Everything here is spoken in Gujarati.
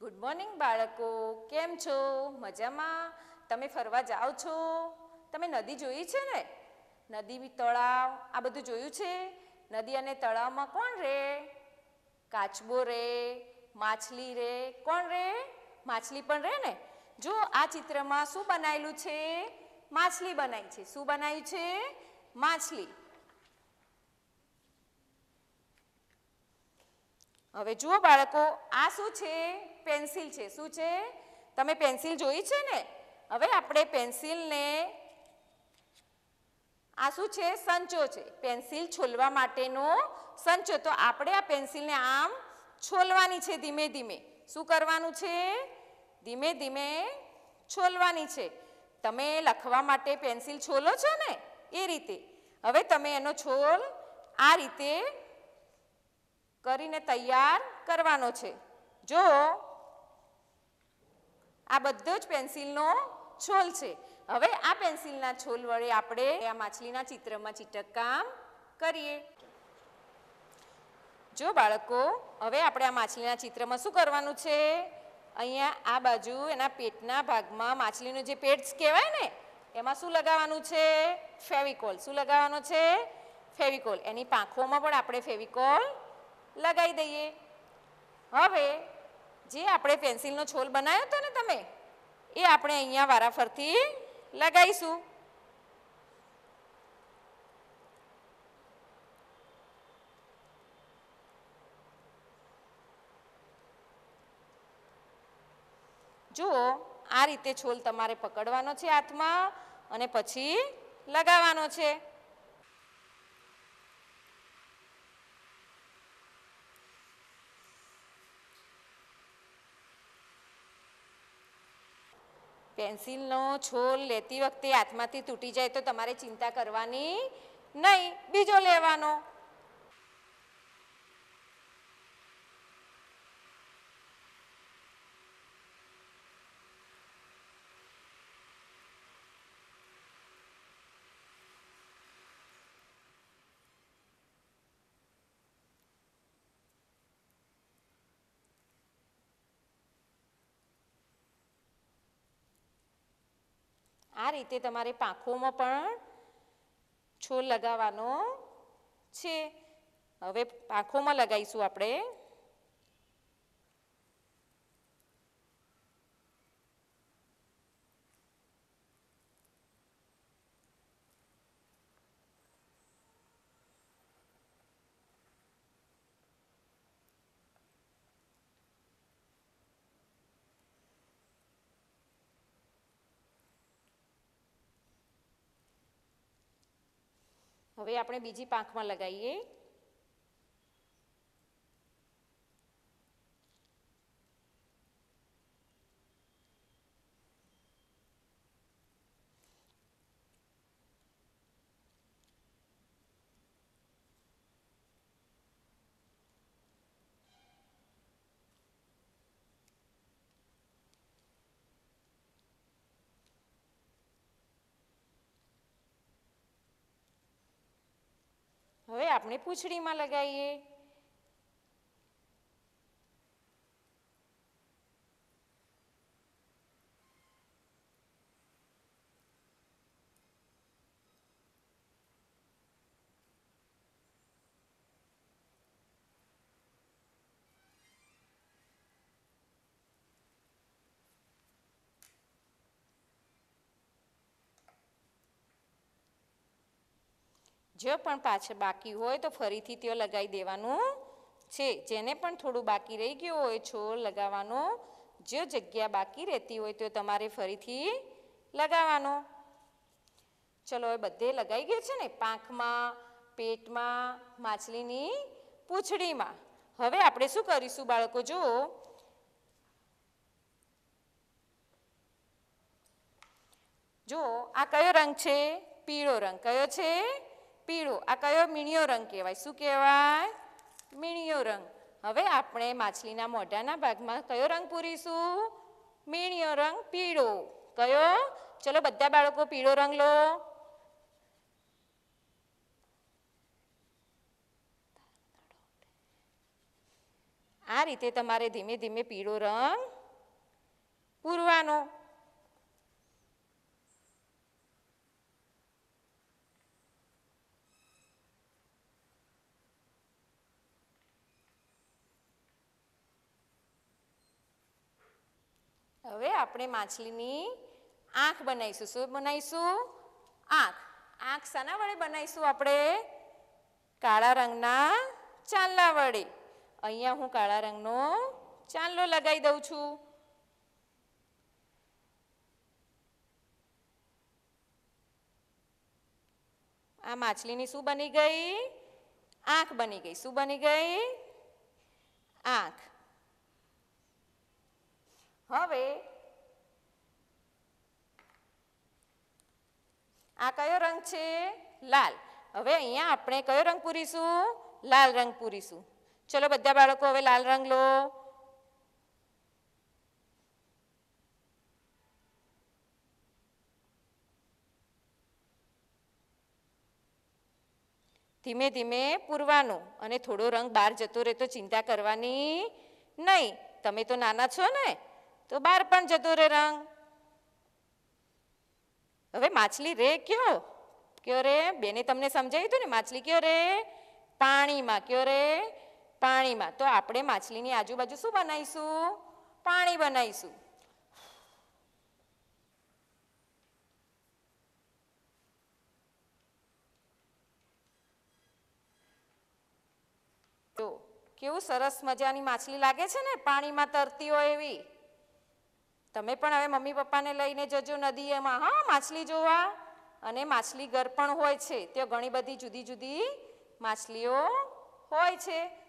ગુડ મોર્નિંગ બાળકો, કેમ છો? મજામાં? તમે ફરવા જાઓ છો? તમે નદી જોઈ છે ને? નદી, તળાવ આ બધું જોયું છે? નદી અને તળાવમાં કોણ રહે? કાચબો રહે, માછલી રહે. કોણ રહે? માછલી પણ રહે ને. જો આ ચિત્રમાં શું બનાવેલું છે? માછલી બનાવી છે. શું બનાવ્યું છે? માછલી. હવે જુઓ બાળકો, આ શું છે? પેન્સિલ છે. શું છે? તમે પેન્સિલ જોઈ છે ને? હવે આપણે પેન્સિલને, આ શું છે? સંચો છે. પેન્સિલ છોલવા માટેનો સંચો. તો આપણે આ પેન્સિલને આમ છોલવાની છે ધીમે ધીમે. શું કરવાનું છે? ધીમે ધીમે છોલવાની છે. તમે લખવા માટે પેન્સિલ છોલો છો ને એ રીતે. હવે તમે એનો છોલ આ રીતે કરીને તૈયાર કરવાનો છે. જો આ બધો જ પેન્સિલનો છોલ છે. હવે આ પેન્સિલના છોલ વડે આપણે આ માછલીના ચિત્રમાં ચિત્રકામ કરીએ. જો બાળકો, હવે આપણે આ માછલીના ચિત્રમાં શું કરવાનું છે? અહીંયા આ બાજુ એના પેટના ભાગમાં માછલીનું જે પેટ કહેવાય ને એમાં શું લગાવવાનું છે? ફેવિકોલ. શું લગાવવાનું છે? ફેવિકોલ. એની પાંખોમાં પણ આપણે ફેવિકોલ લગાવી દઈએ. હવે જે આપણે પેન્સિલનો છોલ બનાવ્યો હતો ને તમે, એ આપણે અહીંયા વારાફરતી લગાવીશું. જુઓ, આ રીતે છોલ તમારે પકડવાનો છે હાથમાં અને પછી લગાવવાનો છે. પેન્સિલનો છોલ લેતી વખતે હાથમાંથી તૂટી જાય તો તમારે ચિંતા કરવાની નહીં, બીજો લેવાનો. આ રીતે તમારે પાંખોમાં પણ છોલ લગાવવાનો છે. હવે પાંખોમાં લગાવીશું આપણે. હવે આપણે બીજી પાંખમાં લગાવીએ. હવે આપણે પૂંછડીમાં લગાવીએ. જો પણ પાછળ બાકી હોય તો ફરીથી ત્યાં લગાવી દેવાનું છે. જેને પણ થોડું બાકી રહી ગયું હોય છોલ લગાવવાનો, જો જગ્યા બાકી રહેતી હોય તો તમારે ફરીથી લગાવવાનો. ચલો, હવે બધે લગાવી ગયું છે ને, પાંખમાં, પેટમાં, માછલીની પૂંછડીમાં. હવે આપણે શું કરીશું બાળકો? જો આ કયો રંગ છે? પીળો રંગ. કયો છે? પીળો. આ કયો? મીણિયો રંગ કહેવાય. શું કહેવાય? મીણિયો રંગ. હવે આપણે માછલીના મોઢાના ભાગમાં કયો રંગ પૂરીશું? મીણિયો રંગ, પીળો. કયો? ચલો બધા બાળકો પીળો રંગ લો. આ રીતે તમારે ધીમે ધીમે પીળો રંગ પૂરવાનો. હવે આપણે માછલીની આંખ બનાવીશું. શું બનાવીશું? આંખ. આંખ શાના વડે બનાવીશું આપણે? કાળા રંગના ચાંદલા વડે. અહીંયા હું કાળા રંગનો ચાંદલો લગાવી દઉં છું. આ માછલીની શું બની ગઈ? આંખ બની ગઈ. શું બની ગઈ? આંખ. હવે આ કયો રંગ છે? લાલ. હવે અહીંયા આપણે કયો રંગ પૂરીશું? લાલ રંગ પૂરીશું. ચલો બધા બાળકો હવે લાલ રંગ લો. ધીમે ધીમે પૂરવાનું અને થોડો રંગ બહાર જતો રહે તો ચિંતા કરવાની નહીં. તમે તો નાના છો ને, તો બહાર પણ જતો રહે રંગ. હવે માછલી રે કયો રે? બેને તમને સમજાવ્યું હતું ને, માછલી કયો રે? પાણીમાં. કયો રે? પાણીમાં. તો આપણે માછલીની આજુબાજુ શું બનાવીશું? પાણી બનાવીશું. તો કેવું સરસ મજાની માછલી લાગે છે ને, પાણીમાં તરતી હોય એવી. તમે પણ હવે મમ્મી પપ્પાને લઈને જજો નદીમાં, હા, માછલી જોવા. અને માછલી ઘર પણ હોય છે, ત્યાં ઘણી બધી જુદી જુદી માછલીઓ હોય છે.